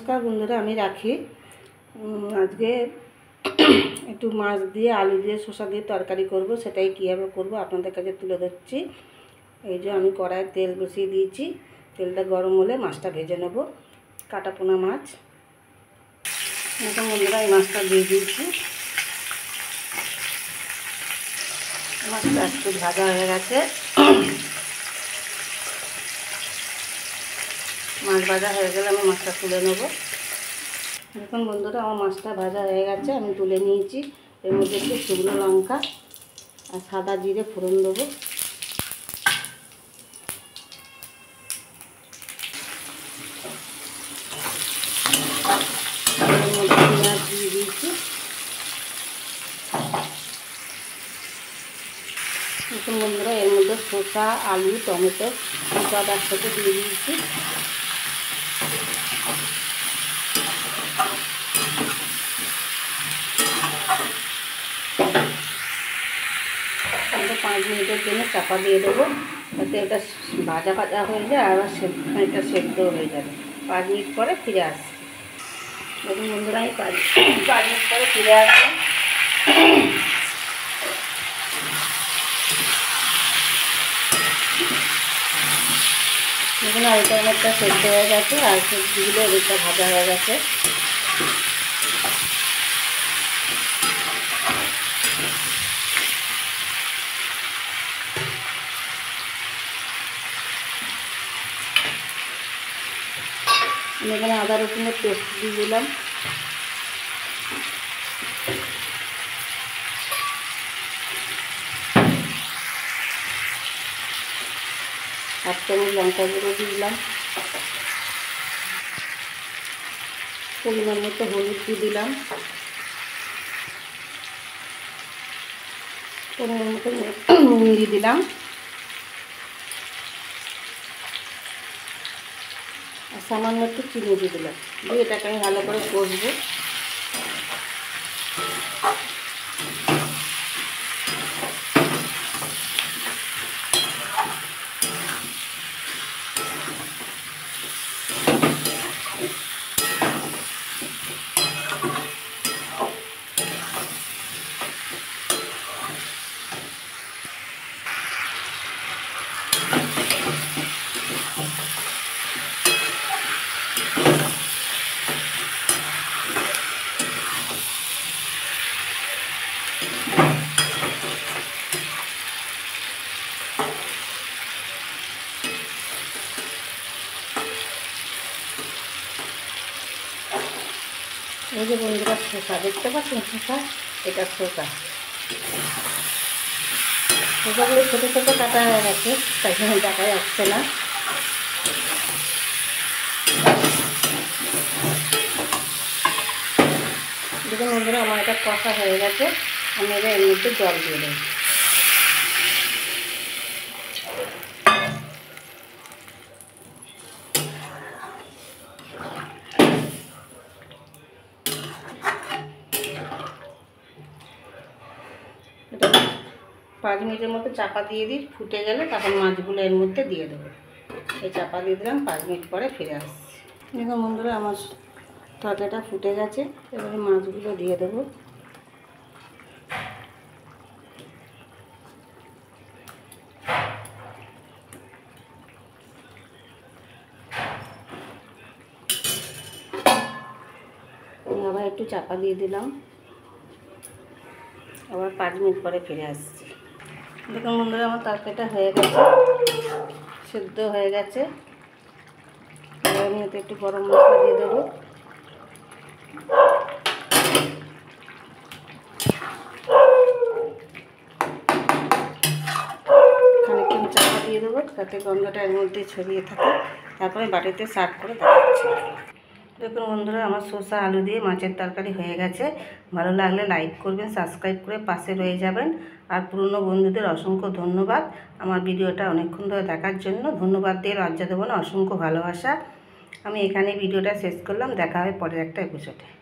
নমস্কার বন্ধুরা, আমি রাখি। আজকে একটু মাছ দিয়ে আলু দিয়ে শসা দিয়ে তরকারি করব। সেটাই কীভাবে করব আপনাদের কাছে তুলে ধরছি। এই যে আমি কড়াইয়ে তেল বসিয়ে দিয়েছি। তেলটা গরম হলে মাছটা ভেজে নেব। কাটা পোনা মাছ। এখন বন্ধুরা এই মাছটা দিয়ে দিয়েছি। মাছটা একটু ভাজা হয়ে গেছে। মাছ ভাজা হয়ে গেলে আমি মাছটা তুলে নেব। এখন বন্ধুরা আমার মাছটা ভাজা হয়ে গেছে, আমি তুলে নিয়েছি। এর মধ্যে একটু শুকনো লঙ্কা আর সাদা জিরে ফোড়ন দেবো। এর মধ্যে পেঁয়াজ দিয়ে দিয়েছি। এখন বন্ধুরা এর মধ্যে শসা, আলু, টমেটো সব একসাথে দিয়ে দিয়েছি। 5 মিনিটের জন্য চাপা দিয়ে দেবো, যাতে এটা ভাজা ভাজা হয়ে যায় আর এটা সেদ্ধ হয়ে যাবে। 5 মিনিট পরে ফিরে আসছি। দেখুন বন্ধুরা আমি 5 মিনিট পরে ফিরে আসবো। দেখুন আলুটা অনেকটা সেদ্ধ হয়ে গেছে আর সবজিগুলো অনেকটা ভাজা হয়ে গেছে। আমি এখানে আদা রসুনের পেস্ট দিয়ে দিলাম। হাফ চামচ লঙ্কা গুঁড়ো দিলাম। পরিমাণ মতো হলুদ দিয়ে দিলাম। পরিমাণ মতো নুন দিয়ে দিলাম। আর সামান্য একটু চিনি দিয়ে দিলাম। দিয়ে এটাকে আমি ভালো করে কষবো। এই যে বন্ধুরা শসা দেখতে পাচ্ছেন, শসা, এটা শসা। শসাগুলো ছোটো ছোটো কাটা হয়ে গেছে, তাই জন্য দেখা যাচ্ছে না। দেখুন বন্ধুরা আমার এটা কষা হয়ে গেছে। আমি এবার এর মধ্যে জল দিয়ে দেবো। এটা 5 মিনিটের মতো চাপা দিয়ে দিই। ফুটে গেলে তখন মাছগুলো এর মধ্যে দিয়ে দেবো। এই চাপা দিয়ে দিলাম। 5 মিনিট পরে ফিরে আসছি। দেখুন বন্ধুরা আমার তরকারিটা ফুটে গেছে। এবারে মাছগুলো দিয়ে দেবো। আবার একটু চাপা দিয়ে দিলাম। আবার 5 মিনিট পরে ফিরে আসছি। দেখুন বন্ধুরা আমার তরকারিটা হয়ে গেছে, সেদ্ধ হয়ে গেছে। এবার আমি এতে একটু গরম মশলা দিয়ে দেবো। খানিকক্ষণ চাপা দিয়ে দেবো যাতে গন্ধটা এর মধ্যে ছড়িয়ে থাকে। তারপরে বাটিতে সার্ভ করে দেখাচ্ছি। দেখুন বন্ধুরা আমার শসা আলু দিয়ে মাছের তরকারি হয়ে গেছে। ভালো লাগলে লাইক করবেন, সাবস্ক্রাইব করে পাশে রয়ে যাবেন। আর পুরনো বন্ধুদের অসংখ্য ধন্যবাদ আমার ভিডিওটা অনেকক্ষণ ধরে দেখার জন্য। ধন্যবাদ দিয়ে লজ্জা দেবো না, অসংখ্য ভালোবাসা। আমি এখানে ভিডিওটা শেষ করলাম। দেখা হবে পরের একটা এপিসোডে।